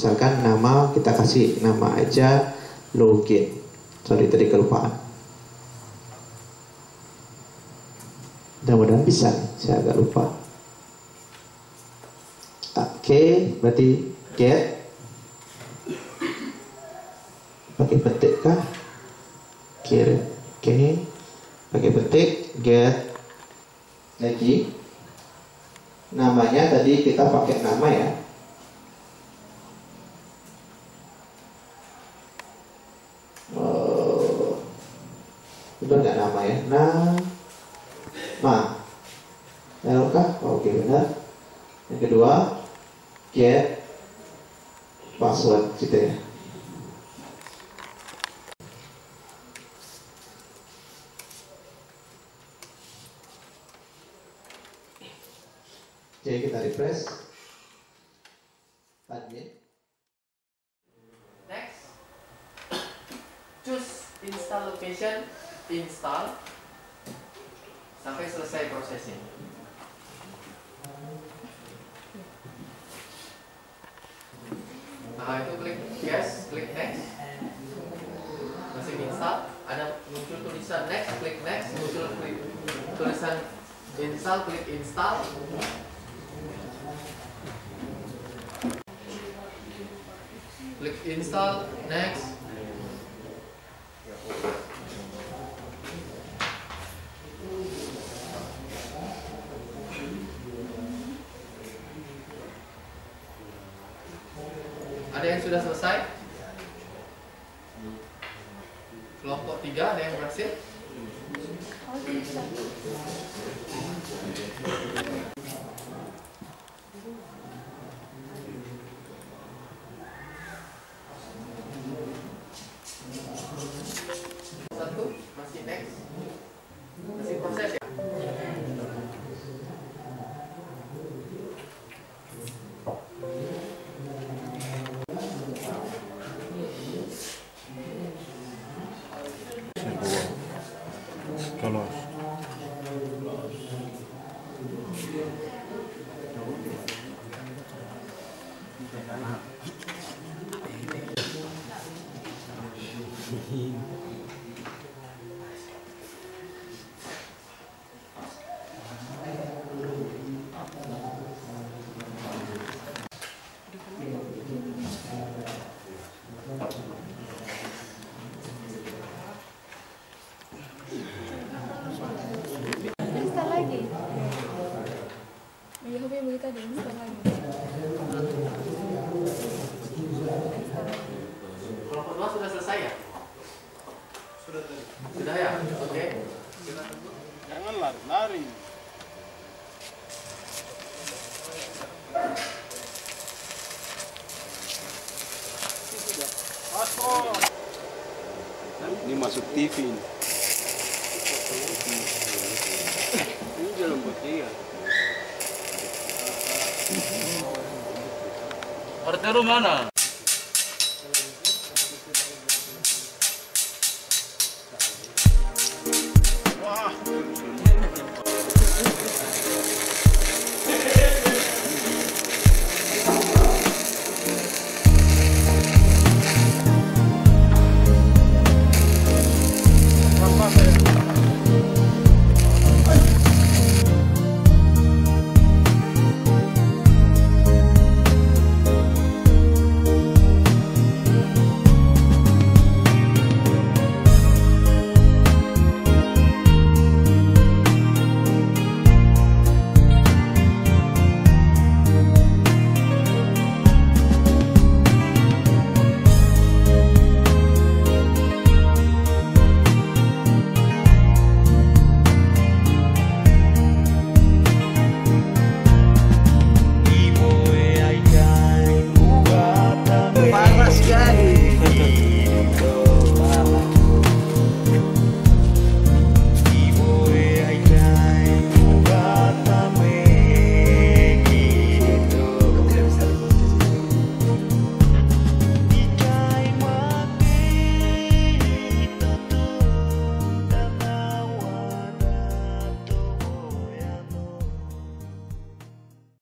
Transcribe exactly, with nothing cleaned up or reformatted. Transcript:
misalkan nama kita kasih nama aja login. Sorry tadi kelupaan. Mudah-mudahan bisa, saya agak lupa. Oke, berarti get pakai petik kah? Kirim. Oke, pakai petik get lagi. Namanya tadi kita pakai nama ya. Oh, betul nggak nama ya? Nah. Ma, error kah? Oke, benar. Yang kedua, get password gitu ya. Jadi kita refresh. Admin. Next, choose install location, install sampai selesai prosesnya. Nah itu klik yes, klik next. Masih install, ada muncul tulisan next, klik next, muncul klik tulisan install, klik install. Klik install, next. Ada yang sudah selesai? Kelompok tiga ada yang berhasil? Satu masih next, masih proses ya. Kalau Install lagi. Ya, hobi begitu tadi install lagi. Kelompok dua sudah selesai ya? Sudah tadi. Sudah ya? Oke. Kita tunggu. jangan lari-lari. Ini masuk T V ini. Ini jalan buat dia. Ortero mana?